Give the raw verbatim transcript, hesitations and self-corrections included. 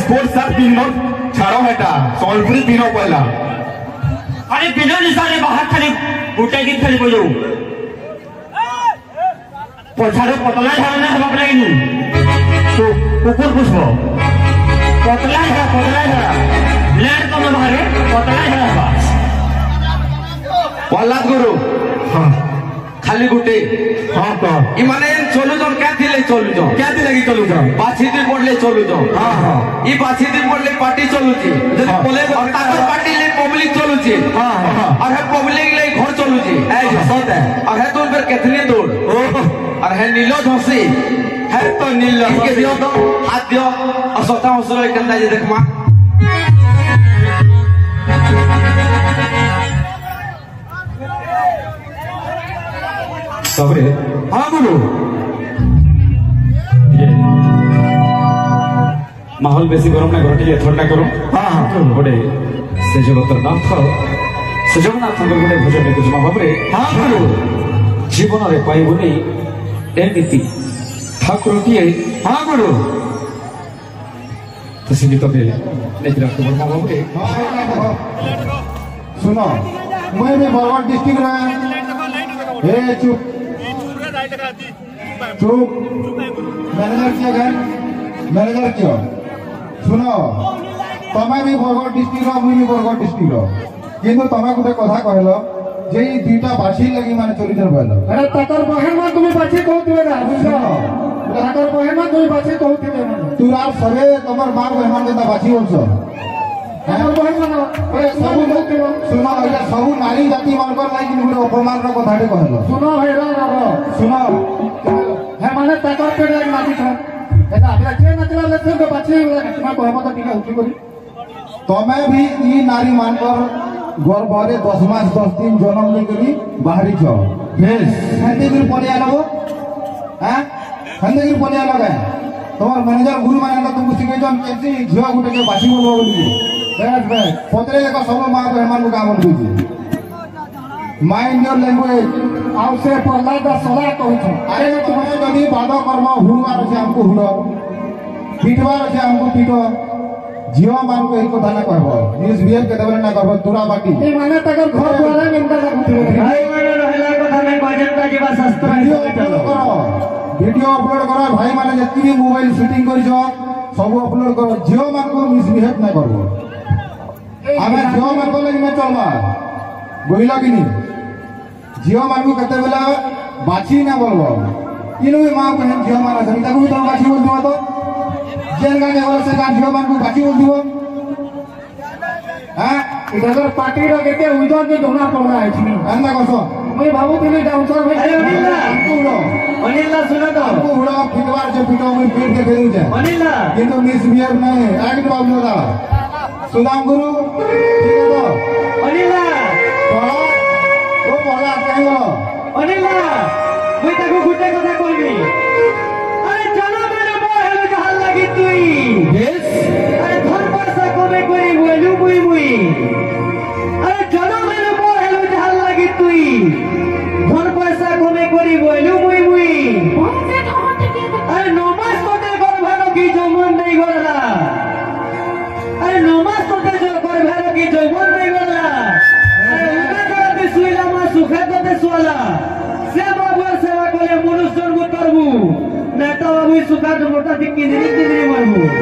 sports shirt पिनो छाड़ो हेटा सोलपुरी पिनो पहला अरे बिना निशाने बाहर खाली गुटे की खाली बोलो पछाड़ो पतला झाड़ना है बाप रे तो कुकुर पुष्पो पतला है पतला है लैंड तो में बाहर पतला है प्रहलाद गुरु हाँ खाली गुटे हाँ तो ई माने चलु जन क्या थिले चलु जन क्या थी लगी चलु जन बाछी दिन पड़ले चलु जन हां हां ई बाछी दिन पड़ले पार्टी चलु छी जब बोले और ताकर पार्टी ले पब्लिक चलु छी हां हां और है पब्लिक ले घर चलु छी ए सत है और है तो फिर कितनी दूर और है नीलो धसी है तो नीलो के दियो तो हाथ दियो और सता हसरो एकंदा जे देखमा सबरे हाँ बोलो ये माहौल बेसी गरम ना घटे ठंडा करो हाँ हाँ गोटे से जगतरनाथ से जगन्नाथ गोटे भजन कुछ भाव हाँ बोलो जीवन में पाइबुनी एमती ठाकुरटीए हाँ बोलो तो सी गीत भाव सुनो मैं भी बरगढ़ डिस्ट्रिक्ट हे चुप चुप मैनेजर किया गए मैनेजर किया सुनो तमें भी बरगढ़ डिस्ट्रिक्ट मुई भी बरगढ़ डिस्ट्रिक्ट किंतु तमें गोटे कथा कहल जे ई दुईटा बाछी लगी माने चोरी कर कहल अरे तकर बहन में तुम्हें बाछी कहते ना बुझो तकर बहन में तुम्हें बाछी कहते ना तू रात सबे तमर मां बहन के बाछी बोलछो सुनो सबू नारी जाति मानकर लाइक गोटे अपमान कथाटे कहल सुनो भाई सुनो हे माने तकर पे लाइक नाची था एटा हमरा के नचला लेते के बाछी तुम्हें कहब तो ठीक उठी करी तमे भी ई नारी मानकर गर्भरे दस मास दस दिन जन्म लेकरी बाहरी छ बेस हंदे गिर पलिया लगो हां हंदे गिर पलिया लगे तोर मैनेजर गुरु माने तुमको सिखेजन केसी झियो गुटे के बाछी बोलबो बोली बस बस पत्रे एक सब मां को हेमान को काम बोली माइंड योर लैंग्वेज आउ से प्रहलाद सदा कहू छ अरे तुम्हें यदि बाध कर्म हुड़वार छे हमको हुड़ पीटवार छे हमको पीटो जीव मान को एक कथा ना कहबो मिसबिहेव के देबे ना करबो तुरा बाटी ए माने तकर घर द्वारा निंदा लागुती भाई माने रहला कथा नहीं भजन का जीवा शास्त्र वीडियो अपलोड करो वीडियो अपलोड करो भाई माने जति मोबाइल शूटिंग करि छ सब अपलोड करो जीव मान को मिसबिहेव ना करबो आमे जीव मान को लगी में चलबा बोइला कि नहीं जीव मान को कते बेला बाछी ना बोलबो इनु मां को जीव मान अछि ताकू तो बाछी बोल दिबो तो जेल गाने वाला से गान जीव मान को बाछी बोल दिबो हां इधर पार्टी रो केते उइदर के जोना पड़ना है छी अंदा कसो मैं भाबू तिनी डाउनसर भाई अनिला हमको अनिला सुनो तो हमको हुड़ा फिटवार से फिटो में पेट के देउ छे अनिला किंतु मिसबिहेव नहीं एक्ट बाबू दा सुदाम गुरु ठीक है तो अनिला बोला वो बोला कहीं बोलो अनिला मैं ताको गुटे कथा कहबी अरे चलो मेरे मोर हेलो जहाल लागी तुई यस अरे घर पैसा कमे करी बोलू मुई मुई अरे चलो मेरे मोर हेलो जहाल लागी तुई घर पैसा कमे करी बोलू मुई मुई अरे नमाज पढ़े घर भालो की जमन नहीं गला अरे नमाज पढ़े जो घर भालो की जमन नहीं गला अरे उनका जब सुइला मा सुखा तो सुला से बाबू सेवा करे मनुष्य को करबू नेता बाबू सुखा तो मोटा टिक्की दिन दिन मरबू